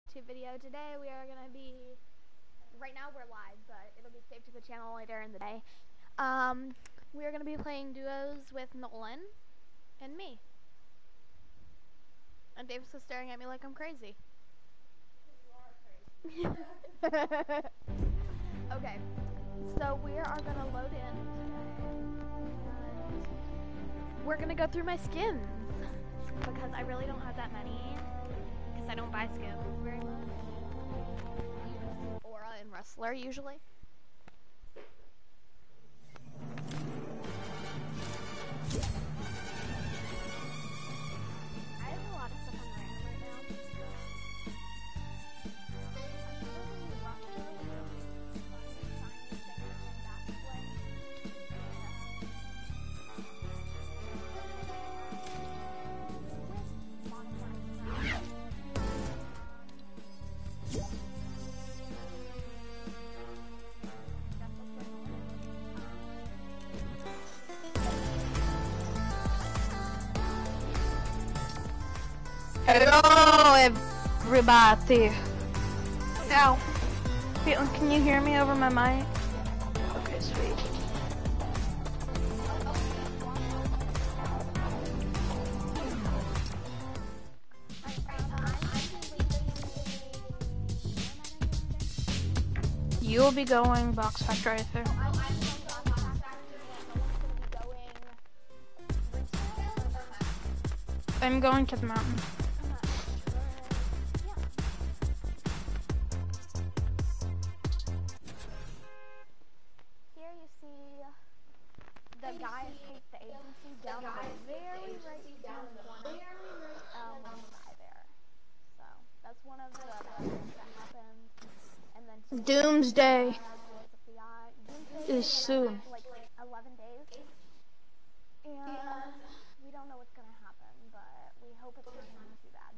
YouTube video. Today we are going to be, right now we're live, but it'll be saved to the channel later in the day. We are going to be playing duos with Nolan and me. And Davis is staring at me like I'm crazy. You are crazy. Okay, so we are going to load in and we're going to go through my skins because I really don't have that many. I don't buy skins very much. I use Aura and Wrestler usually. I have a lot of stuff on random right now. Hello everybody. Now, Caitlin, can you hear me over my mic? Okay, sweet. You will be going box factory, I think. I'm going to the mountain. Here you see the guy at the agency down the very right down the corner. There. So that's one of the things that happened. And then Doomsday is soon. Like 11 days. And we don't know what's going to happen, but we hope it's not going to be too bad.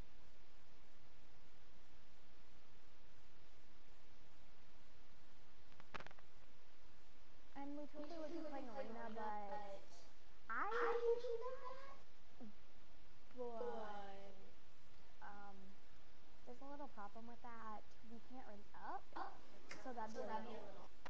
And we totally would be playing Arena, but I usually do that. But there's a little problem with that. We can't run up, so that'd be a little.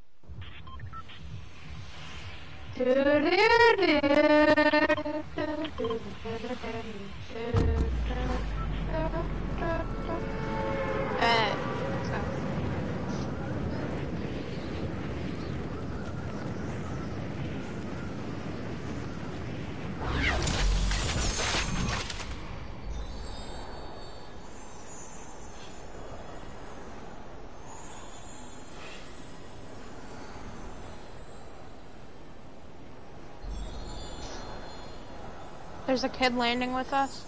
There's a kid landing with us.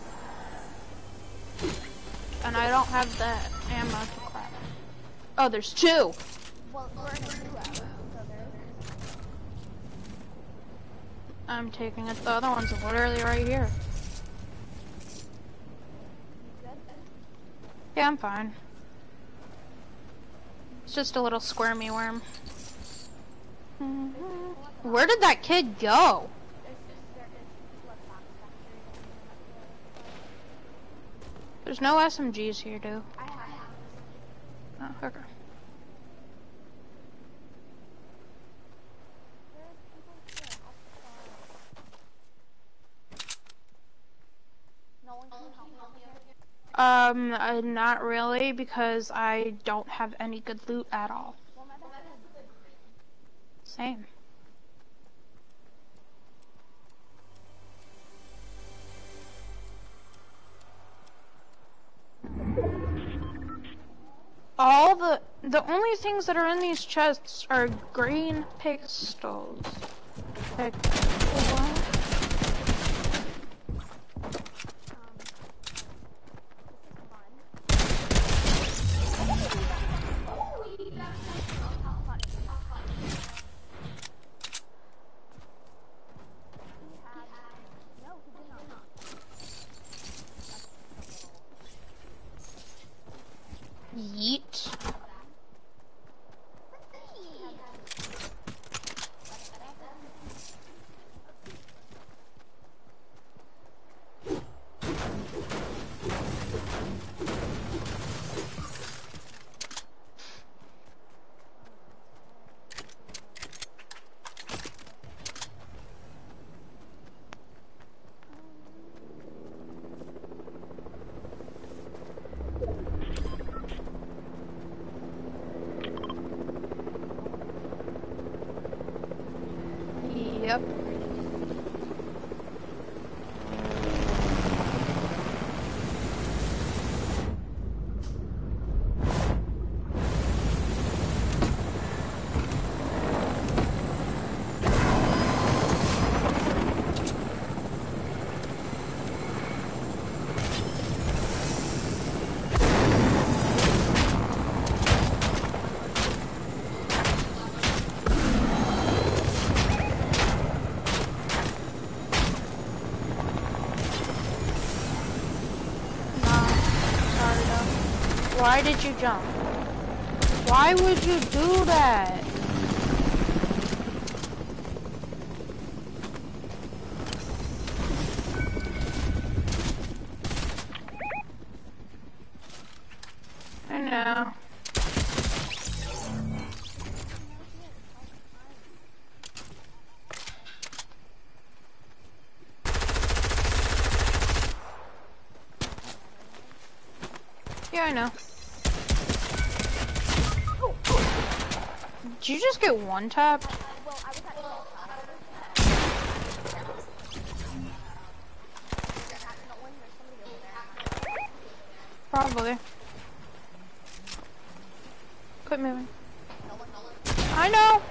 And I don't have the ammo to crap. Oh, there's two! Well, we're in a duo, so there's... I'm taking it. The other one's literally right here. You good? Yeah, I'm fine. It's just a little squirmy worm. Where did that kid go? There's no SMGs here, dude. I have. Oh, okay. Nolan, can you help me over here? Not really, because I don't have any good loot at all. Well, my best is... Same. The only things that are in these chests are green pistols. Like, what? Yeet. Yep. Why did you jump? Why would you do that? I know. Yeah, I know. Did you just get one tapped? Well, I was at 12 Nolan, there's somebody over there. Probably. Quit moving. Nolan. I know.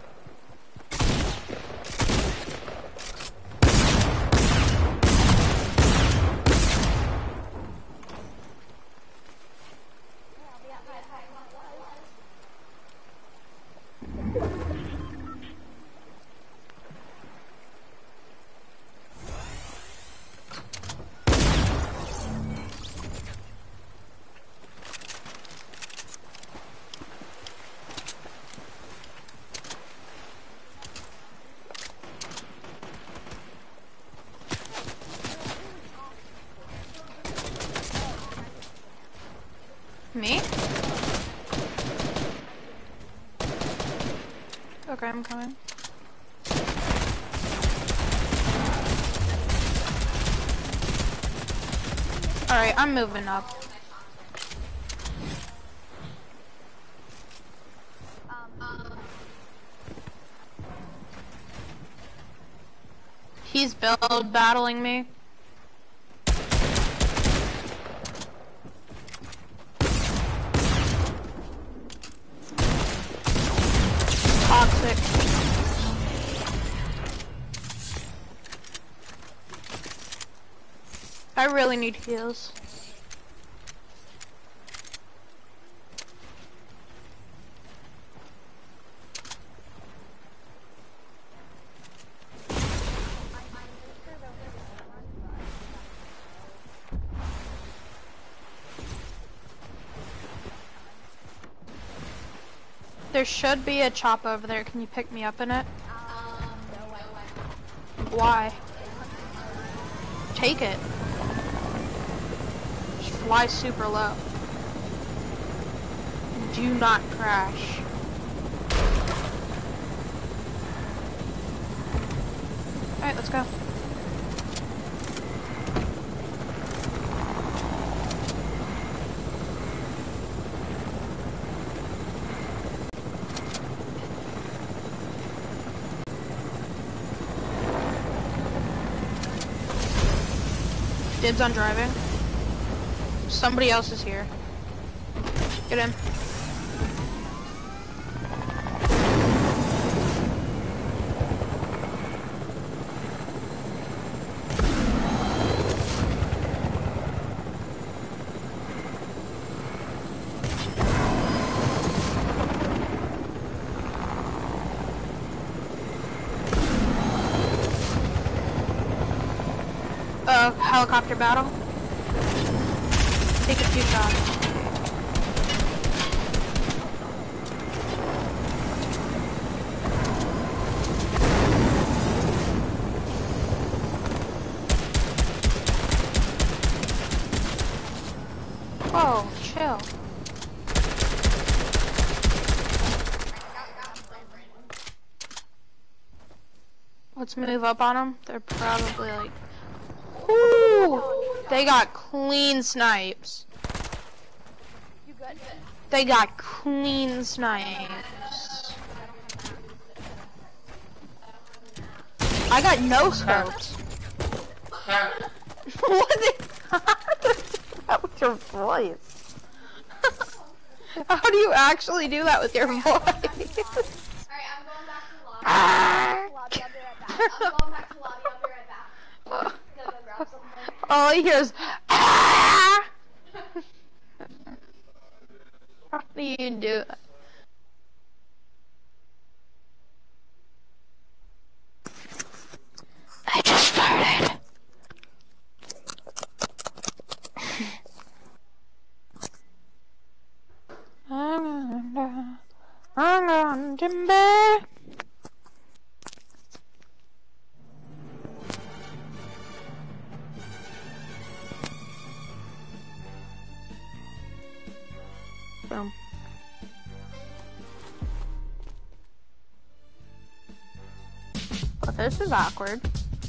Yeah, I'll be at 5 Me? Okay, I'm coming. Alright, I'm moving up. He's build battling me. Toxic. I really need heals. There should be a chop over there. Can you pick me up in it? No, I won't. Why? Take it. Just fly super low. Do not crash. Alright, let's go. Dibs on driving. Somebody else is here. Get in. Helicopter battle. Take a few shots. Whoa, chill. Let's move up on them. They're probably like... Ooh, they got clean snipes. You good? They got clean snipes. I got no scopes. What the how do you do that with your voice? How do you actually do that with your voice? Alright, I'm going back to lobby. I'll be right back. I'm going back to lobby. I'll be right back. Gonna go grab something. All he hears ah! How do you do that? I just started. I'm on timber. Boom. But this is awkward.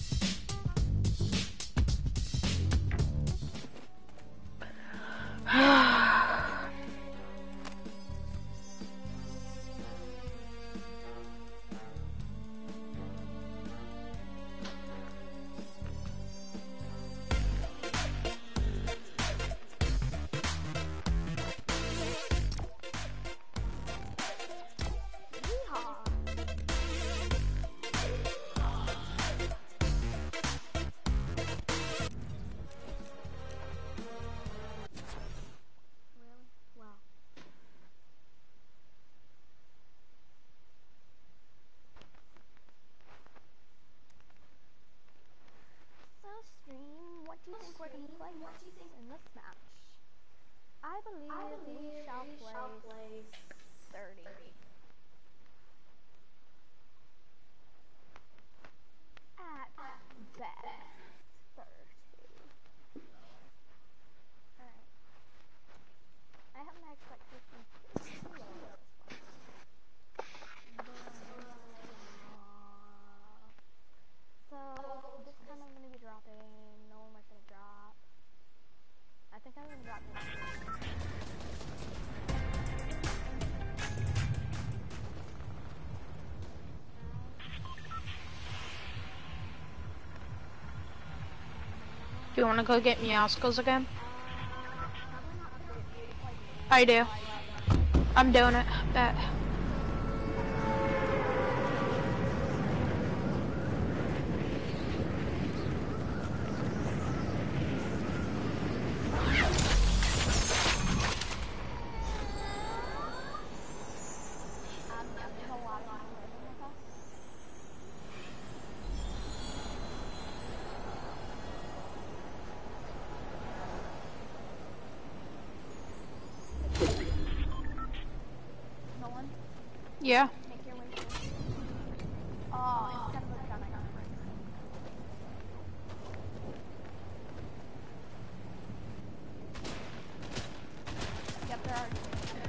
Stream, what do you think we're going to play in this match? I believe we shall play 30. At best, 30. Alright. I have my expectations too low at this one. So, this time I'm going to be dropping. No, I'm not going to drop. I think I'm going to drop this. Do you want to go get Meowscles again? I do. I'm doing it. Bet. Yeah. Make your way through. Oh, instead of a gun, I got a break. Yep, there are two.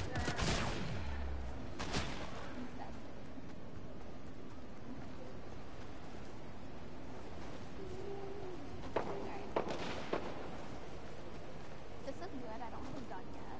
Alright. This is good, I don't have a gun yet.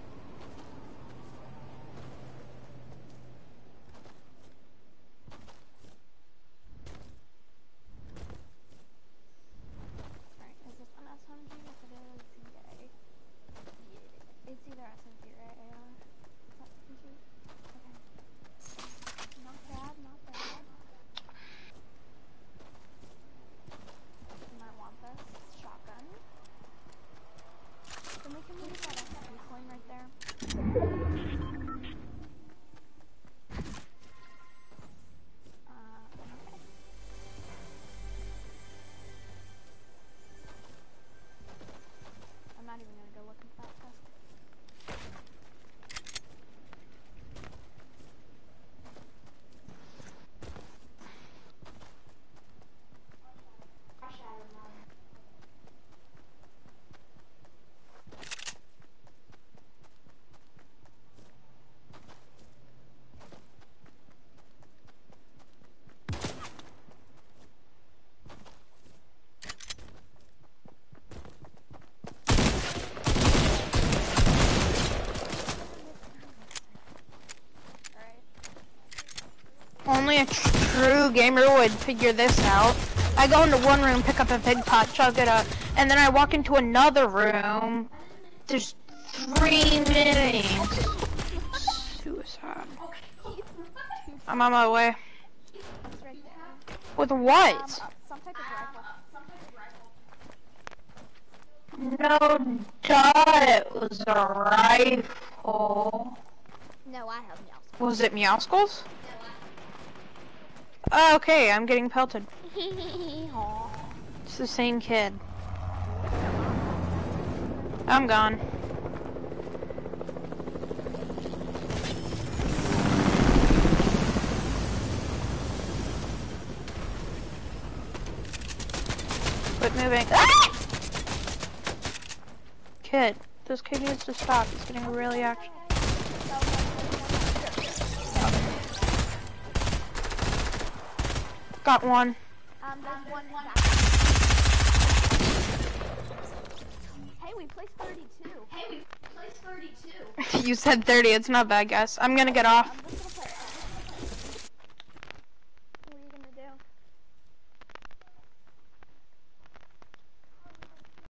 It's either SMG or AR. SMG? Okay. Not bad, not bad. You might want this shotgun. Then we can use that SMG coin right there. Okay. I'm not even gonna go look into that test. Only a true gamer would figure this out. I go into one room, pick up a big pot, chug it up, and then I walk into another room. There's 3 minis. Suicide. I'm on my way. It's right there. With what? Some type of rifle. No doubt it was a rifle. No, I have Meow. Was it Meow Skulls? Oh, okay, I'm getting pelted. It's the same kid. I'm gone. Quit moving. Ah! Kid, this kid needs to stop. He's getting really active. Got one. There's one back. Hey, we placed 32. You said 30. It's not bad, guys. I'm gonna get off.